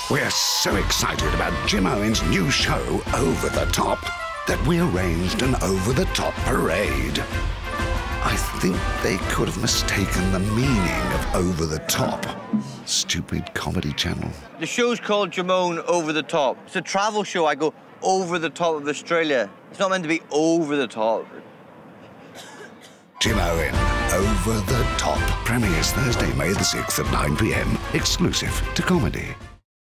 We're so excited about Jimeoin's new show, Over the Top, that we arranged an over-the-top parade. I think they could have mistaken the meaning of over the top. Stupid comedy channel. The show's called Jimeoin Over the Top. It's a travel show. I go over the top of Australia. It's not meant to be over the top. Jimeoin Over the Top premieres Thursday, May the 6th at 9 p.m. Exclusive to Comedy.